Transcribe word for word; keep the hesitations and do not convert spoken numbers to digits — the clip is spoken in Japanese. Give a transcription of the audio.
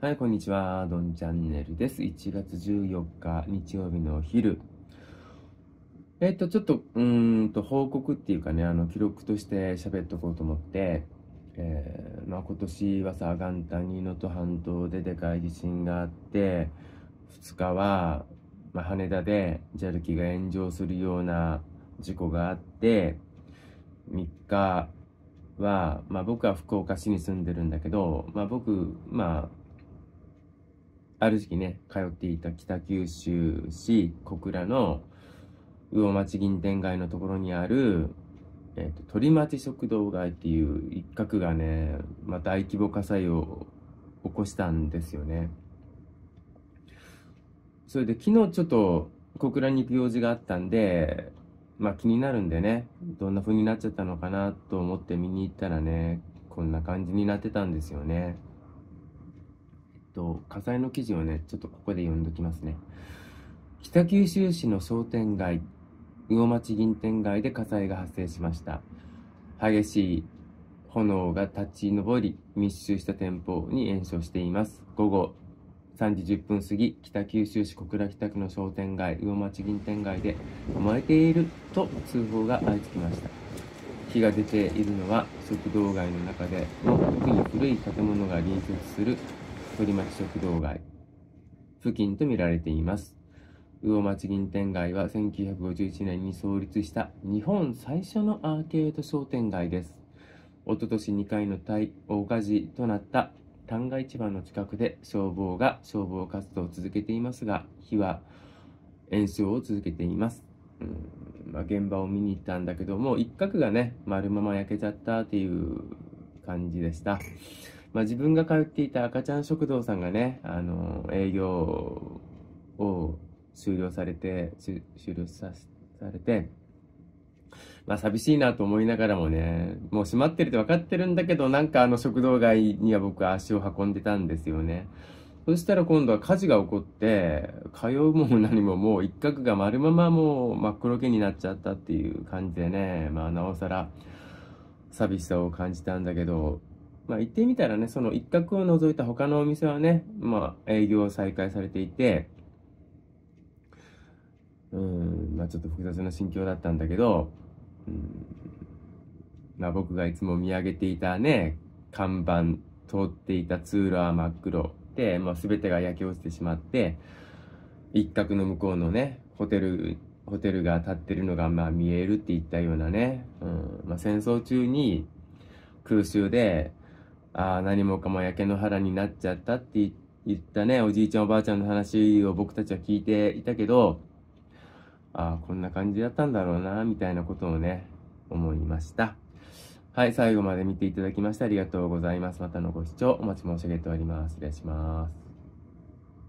はい、こんにちは。どんチャンネルです。いちがつじゅうよっか、日曜日のお昼。えっと、ちょっと、うーんと、報告っていうかね、あの、記録として喋っとこうと思って、えー、まあ、今年はさ、元旦に能登半島ででかい地震があって、ふつかは、まあ、羽田で ジャル 機が炎上するような事故があって、みっかは、まあ、僕は福岡市に住んでるんだけど、まあ、僕、まあ、ある時期ね、通っていた北九州市小倉の魚町銀天街のところにある、えーと、鳥町食堂街っていう一角がね、まあ、大規模火災を起こしたんですよね。それで昨日ちょっと小倉に行く用事があったんで、まあ気になるんでね、どんな風になっちゃったのかなと思って見に行ったらね、こんな感じになってたんですよね。と火災の記事をね、ちょっとここで読んどきますね。北九州市の商店街、魚町銀天街で火災が発生しました。激しい炎が立ち上り、密集した店舗に延焼しています。午後さんじじゅっぷん過ぎ、北九州市小倉北区の商店街、魚町銀天街で燃えていると通報が相次ぎました。火が出ているのは食堂街の中でも特に古い建物が隣接する鳥町食堂街付近とみられています。魚町銀天街はせんきゅうひゃくごじゅういちねんに創立した日本最初のアーケード商店街です。おととしにかいの大火事となった旦過市場の近くで消防が消防活動を続けていますが、火は延焼を続けています。うんまあ、現場を見に行ったんだけども、一角がね、丸まま焼けちゃったっていう感じでした。まあ、自分が通っていた赤ちゃん食堂さんがね、あの営業を終了されて、終了さされて、まあ寂しいなと思いながらもね、もう閉まってるって分かってるんだけど、なんかあの食堂街には僕は足を運んでたんですよね。そしたら今度は火事が起こって、通うも何ももう一角が丸ままもう真っ黒けになっちゃったっていう感じでね、まあなおさら寂しさを感じたんだけど、まあ行ってみたらね、その一角を除いた他のお店はね、まあ営業再開されていて、うん、まあちょっと複雑な心境だったんだけど、うんまあ、僕がいつも見上げていたね、看板、通っていた通路は真っ黒で、まあ、全てが焼け落ちてしまって、一角の向こうのね、ホテル、ホテルが建ってるのがまあ見えるっていったようなね、うんまあ、戦争中に空襲で、ああ、何もかも焼け野原になっちゃったって言ったね、おじいちゃんおばあちゃんの話を僕たちは聞いていたけど、ああ、こんな感じだったんだろうな、みたいなことをね、思いました。はい、最後まで見ていただきましてありがとうございます。またのご視聴お待ち申し上げております。失礼します。